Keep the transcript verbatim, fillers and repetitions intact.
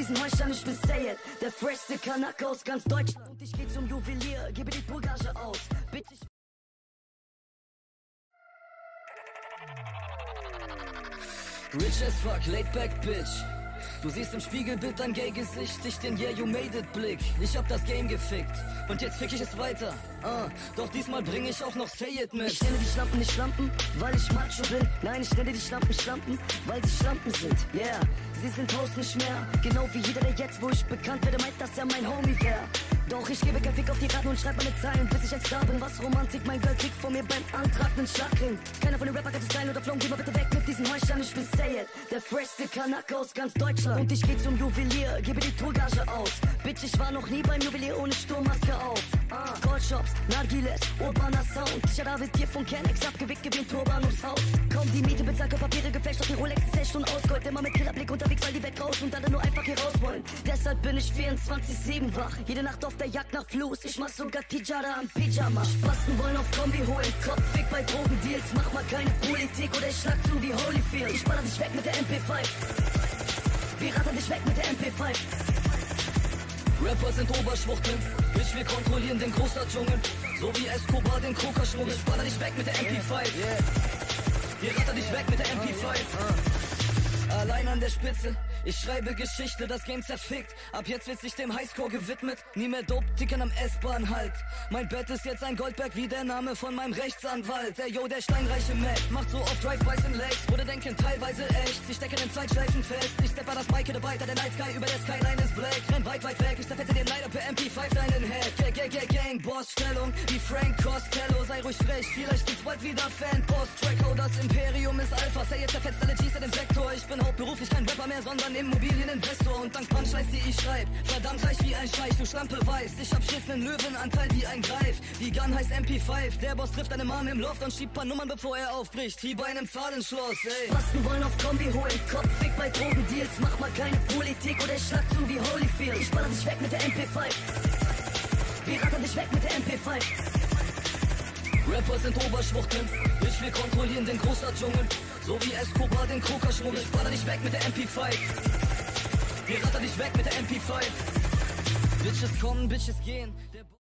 diesen Heuchlern, ich bin Sayed, der freshste Kanake aus ganz Deutschland. Und ich geh zum Juwelier, gebe die Pulgage aus. Bitte ich Rich as fuck, laid back, bitch. Du siehst im Spiegelbild dein Gay-Gesicht, ich den Yeah, you made it Blick. Ich hab das Game gefickt und jetzt fick ich es weiter. Ah, doch diesmal bring ich auch noch Say it mit. Ich nenne die Schlampen nicht Schlampen, weil ich Macho bin. Nein, ich nenne die Schlampen Schlampen, weil sie Schlampen sind. Yeah, sie sind Haus nicht mehr. Genau wie jeder, der jetzt, wo ich bekannt werde, meint, dass er mein Homie wär. Doch ich gebe kein Fick auf die Raten und schreib meine Zeilen, bis ich ein Star bin. Was Romantik, mein Girl kriegt vor mir beim Antrag nen Schlagring. Keiner von den Rapper kann zu sein oder flown, geh mal bitte weg mit diesen Heuchlern. Ich bin Sayed, der freshste Kanake aus ganz Deutschland. Und ich geh zum Juwelier, gebe die Tourgage aus. Bitch, ich war noch nie beim Juwelier ohne Sturmmaske auf. Ah, Goldshops, Nargiles, urbaner Sound. Ich habe dir von Kennex abgewickt, gewinnt Turban ums Haus. Kaum die Miete bezahlt, Papiere geflasht, auf die Rolex zählt schon aus Gold. Immer mit Killerblick unterwegs, weil die Welt raus und alle nur einfach hier raus wollen. Deshalb bin ich vierundzwanzig sieben wach, jede Nacht auf der Jagd nach Fluss. Ich mach sogar Tijara am Pyjama. Spasten wollen auf Kombi holen, Kopfweg bei Drogendeals. Mach mal keine Politik oder ich schlag zu wie Holyfield. Ich baller dich weg mit der M P fünf. Wir rattern dich weg mit der M P fünf. Rapper sind Oberschwuchteln, Bitch, wir kontrollieren den Großstadtdschungel. So wie Escobar den Kokaschmuggel. Ich baller dich weg mit der M P fünf. Wir rattern dich weg mit der M P fünf. Allein an der Spitze, ich schreibe Geschichte, das Game zerfickt. Ab jetzt wird sich dem Highscore gewidmet. Nie mehr Dope, tickern am S-Bahn halt. Mein Bett ist jetzt ein Goldberg wie der Name von meinem Rechtsanwalt. Der Yo, der steinreiche Mac, macht so oft Drive-Bys in Legs. Wurde denken teilweise echt, sie stecken in Zeitschleifen fest. Ich stepper das Bike dabei, der Night Sky über der Skyline ist black. Renn weit, weit weg, ich zerfette dir leider per M P fünf deinen Head. Gang, gang, gang, gang, Bossstellung wie Frank Costello. Sei ruhig frech, vielleicht gibt's bald wieder Fanpost. Tracko, das Imperium ist Alpha. Say jetzt zerfetzt alle G's in den Sektor. Ich bin hauptberuflich kein Rapper mehr, sondern Immobilieninvestor. Und dank Punchlines, die ich schreib, verdammt reich wie ein Scheich. Du Schlampe weißt, ich hab Schiss nen Löwenanteil wie ein Greif. Die Gun heißt M P fünf. Der Boss trifft eine Mom im Loft und schiebt paar Nummern, bevor er aufbricht. Wie bei einem Zahlenschloss, ey. Spasten wollen auf Kombi holen, Kopfweg bei Drogendeals. Mach mal keine Politik oder ich schlag zu wie Holyfield. Ich baller dich weg mit der M P fünf. Wir rattern dich weg mit der M P fünf. Rapper sind Oberschwuchteln, Bitch, wir kontrollieren den Großstadtdschungel. So wie Escobar den Kokaschmuggel. Ich baller dich weg mit der M P fünf. Wir rattern dich weg mit der M P fünf. Bitches kommen, Bitches gehen. Der